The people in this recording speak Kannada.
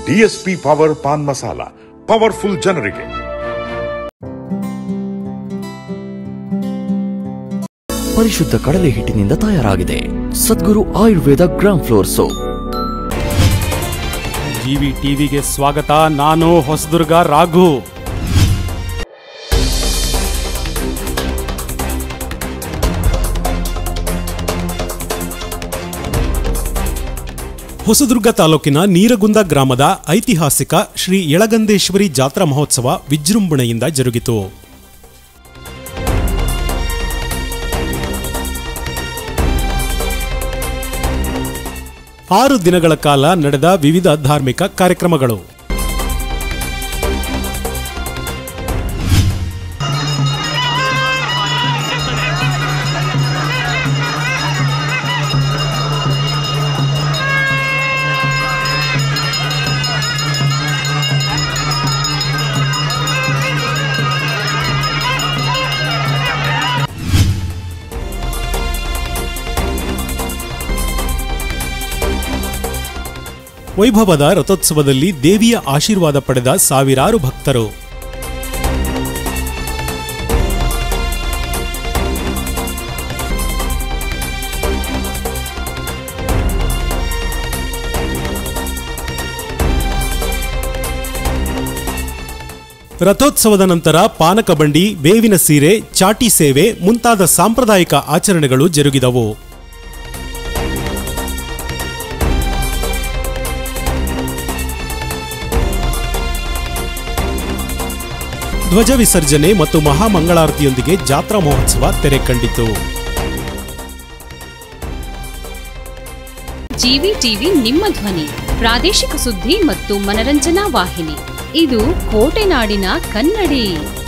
DSP power pan masala, powerful ಜನರಿಗೆ. ಪರಿಶುದ್ಧ ಕಡಲೆ ಹಿಟ್ಟಿನಿಂದ ತಯಾರಾಗಿದೆ Sadguru Ayurveda gram flour soap. GV ಟಿವಿಗೆ ಸ್ವಾಗತ. ನಾನು ಹೊಸದುರ್ಗ ರಾಘು. ಹೊಸದುರ್ಗ ತಾಲೂಕಿನ ನೀರಗುಂದ ಗ್ರಾಮದ ಐತಿಹಾಸಿಕ ಶ್ರೀ ಯಳಗಂದೇಶ್ವರಿ ಜಾತ್ರಾ ಮಹೋತ್ಸವ ವಿಜೃಂಭಣೆಯಿಂದ ಜರುಗಿತು. ಆರು ದಿನಗಳ ಕಾಲ ನಡೆದ ವಿವಿಧ ಧಾರ್ಮಿಕ ಕಾರ್ಯಕ್ರಮಗಳು. ವೈಭವದ ರಥೋತ್ಸವದಲ್ಲಿ ದೇವಿಯ ಆಶೀರ್ವಾದ ಪಡೆದ ಸಾವಿರಾರು ಭಕ್ತರು. ರಥೋತ್ಸವದ ನಂತರ ಪಾನಕ ಬಂಡಿ, ಬೇವಿನ ಸೀರೆ, ಚಾಟಿ ಸೇವೆ ಮುಂತಾದ ಸಾಂಪ್ರದಾಯಿಕ ಆಚರಣೆಗಳು ಜರುಗಿದವು. ಧ್ವಜ ವಿಸರ್ಜನೆ ಮತ್ತು ಮಹಾಮಂಗಳಾರತಿಯೊಂದಿಗೆ ಜಾತ್ರಾ ಮಹೋತ್ಸವ ತೆರೆ ಕಂಡಿತು. ಜಿವಿ ಟಿವಿ ನಿಮ್ಮ ಧ್ವನಿ, ಪ್ರಾದೇಶಿಕ ಸುದ್ದಿ ಮತ್ತು ಮನರಂಜನಾ ವಾಹಿನಿ. ಇದು ಕೋಟೆನಾಡಿನ ಕನ್ನಡಿ.